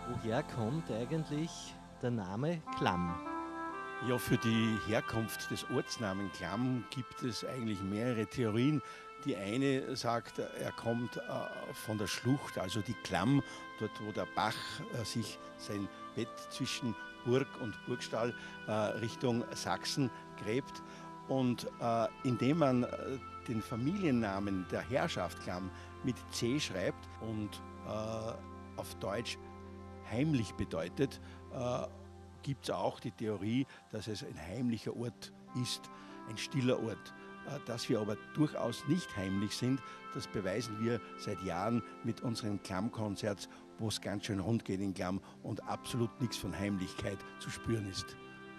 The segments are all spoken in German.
Woher kommt eigentlich der Name Klamm? Ja, für die Herkunft des Ortsnamen Klamm gibt es eigentlich mehrere Theorien. Die eine sagt, er kommt von der Schlucht, also die Klamm, dort wo der Bach sich sein Bett zwischen Burg und Burgstall Richtung Sachsen gräbt. Und indem man den Familiennamen der Herrschaft Klamm mit C schreibt und auf Deutsch heimlich bedeutet, gibt es auch die Theorie, dass es ein heimlicher Ort ist, ein stiller Ort. Dass wir aber durchaus nicht heimlich sind, das beweisen wir seit Jahren mit unseren Klammkonzerts, wo es ganz schön rund geht in Klamm und absolut nichts von Heimlichkeit zu spüren ist.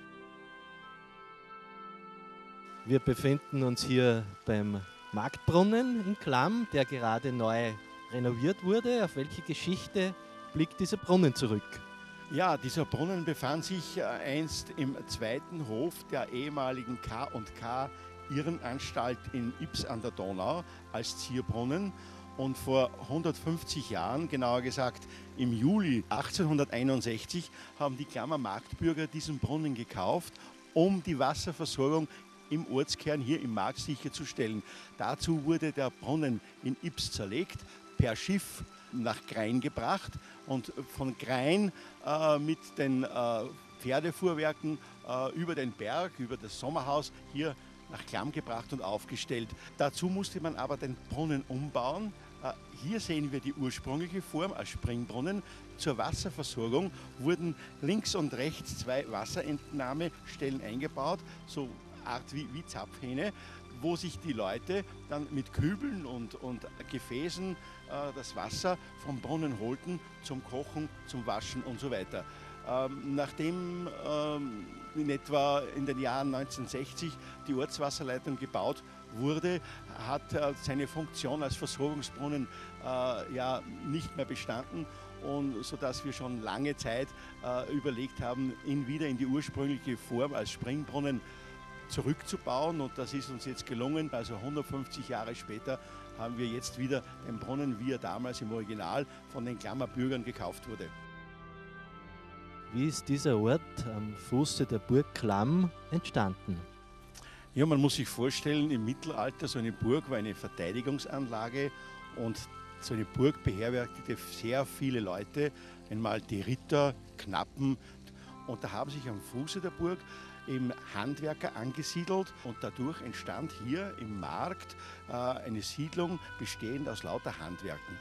Wir befinden uns hier beim Marktbrunnen in Klamm, der gerade neu renoviert wurde. Auf welche Geschichte blickt dieser Brunnen zurück? Ja, dieser Brunnen befand sich einst im zweiten Hof der ehemaligen K&K Irrenanstalt in Ybbs an der Donau als Zierbrunnen. Und vor 150 Jahren, genauer gesagt im Juli 1861, haben die Klammer Marktbürger diesen Brunnen gekauft, um die Wasserversorgung im Ortskern hier im Markt sicherzustellen. Dazu wurde der Brunnen in Ybbs zerlegt, per Schiff nach Krain gebracht und von Krain mit den Pferdefuhrwerken über den Berg, über das Sommerhaus hier nach Klamm gebracht und aufgestellt. Dazu musste man aber den Brunnen umbauen. Hier sehen wir die ursprüngliche Form als Springbrunnen. Zur Wasserversorgung wurden links und rechts zwei Wasserentnahmestellen eingebaut, so Art wie Zapfhähne, wo sich die Leute dann mit Kübeln und Gefäßen das Wasser vom Brunnen holten zum Kochen, zum Waschen und so weiter. Nachdem in etwa in den Jahren 1960 die Ortswasserleitung gebaut wurde, hat seine Funktion als Versorgungsbrunnen ja nicht mehr bestanden, und sodass wir schon lange Zeit überlegt haben, ihn wieder in die ursprüngliche Form als Springbrunnen zurückzubauen, und das ist uns jetzt gelungen. Also 150 Jahre später haben wir jetzt wieder den Brunnen, wie er damals im Original von den Klammer Bürgern gekauft wurde. Wie ist dieser Ort am Fuße der Burg Klamm entstanden? Ja, man muss sich vorstellen, im Mittelalter so eine Burg war eine Verteidigungsanlage, und so eine Burg beherbergte sehr viele Leute, einmal die Ritter, Knappen, und da haben sich am Fuße der Burg eben Handwerker angesiedelt, und dadurch entstand hier im Markt eine Siedlung bestehend aus lauter Handwerken.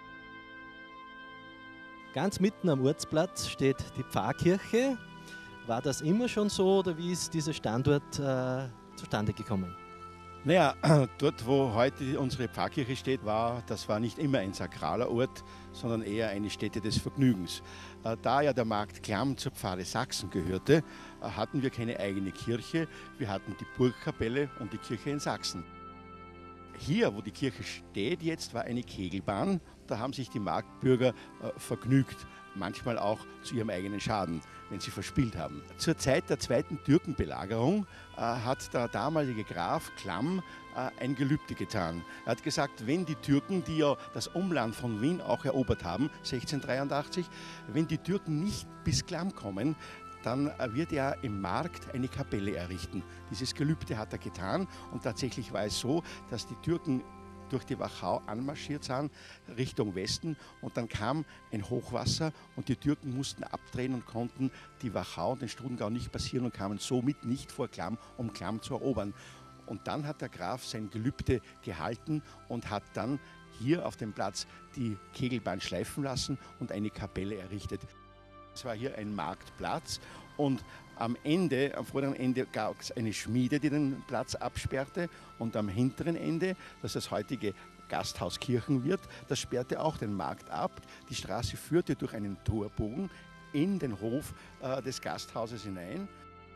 Ganz mitten am Ortsplatz steht die Pfarrkirche. War das immer schon so oder wie ist dieser Standort zustande gekommen? Naja, dort wo heute unsere Pfarrkirche steht, das war nicht immer ein sakraler Ort, sondern eher eine Stätte des Vergnügens. Da ja der Markt Klamm zur Pfarre Sachsen gehörte, hatten wir keine eigene Kirche. Wir hatten die Burgkapelle und die Kirche in Sachsen. Hier, wo die Kirche steht jetzt, war eine Kegelbahn. Da haben sich die Marktbürger vergnügt, manchmal auch zu ihrem eigenen Schaden, wenn sie verspielt haben. Zur Zeit der zweiten Türkenbelagerung hat der damalige Graf Klamm ein Gelübde getan. Er hat gesagt, wenn die Türken, die ja das Umland von Wien auch erobert haben, 1683, wenn die Türken nicht bis Klamm kommen, dann wird er im Markt eine Kapelle errichten. Dieses Gelübde hat er getan, und tatsächlich war es so, dass die Türken durch die Wachau anmarschiert sind, Richtung Westen, und dann kam ein Hochwasser und die Türken mussten abdrehen und konnten die Wachau und den Strudengau nicht passieren und kamen somit nicht vor Klamm, um Klamm zu erobern. Und dann hat der Graf sein Gelübde gehalten und hat dann hier auf dem Platz die Kegelbahn schleifen lassen und eine Kapelle errichtet. Es war hier ein Marktplatz, und am vorderen Ende gab es eine Schmiede, die den Platz absperrte, und am hinteren Ende, das das heutige Gasthaus Kirchenwirt, das sperrte auch den Markt ab. Die Straße führte durch einen Torbogen in den Hof des Gasthauses hinein.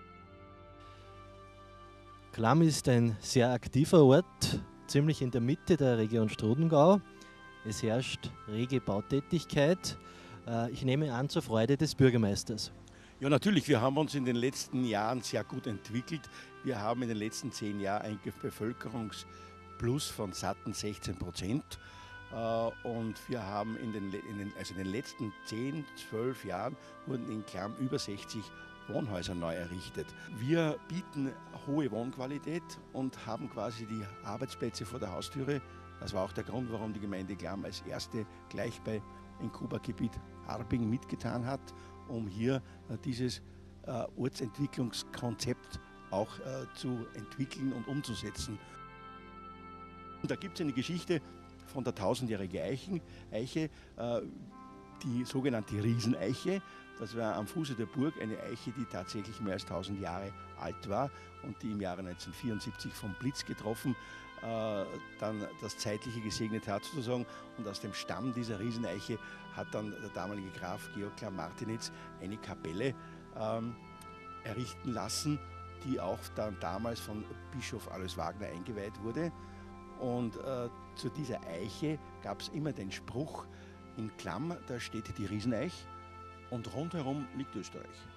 Klamm ist ein sehr aktiver Ort, ziemlich in der Mitte der Region Strudengau. Es herrscht rege Bautätigkeit. Ich nehme an, zur Freude des Bürgermeisters. Ja, natürlich, wir haben uns in den letzten Jahren sehr gut entwickelt. Wir haben in den letzten 10 Jahren einen Bevölkerungsplus von satten 16%. Und wir haben in den letzten 10, 12 Jahren wurden in Klamm über 60 Wohnhäuser neu errichtet. Wir bieten hohe Wohnqualität und haben quasi die Arbeitsplätze vor der Haustüre. Das war auch der Grund, warum die Gemeinde Klamm als erste gleich bei Inkuba-Gebiet Harbing mitgetan hat, um hier dieses Ortsentwicklungskonzept auch zu entwickeln und umzusetzen. Und da gibt es eine Geschichte von der 1000-jährigen Eiche, die sogenannte Rieseneiche. Das war am Fuße der Burg eine Eiche, die tatsächlich mehr als 1000 Jahre alt war und die im Jahre 1974 vom Blitz getroffen dann das Zeitliche gesegnet hat sozusagen. Und aus dem Stamm dieser Rieseneiche hat dann der damalige Graf Georg Klamm-Martinitz eine Kapelle errichten lassen, die auch dann damals von Bischof Alois Wagner eingeweiht wurde. Und zu dieser Eiche gab es immer den Spruch: In Klamm, da steht die Rieseneich und rundherum liegt Österreich.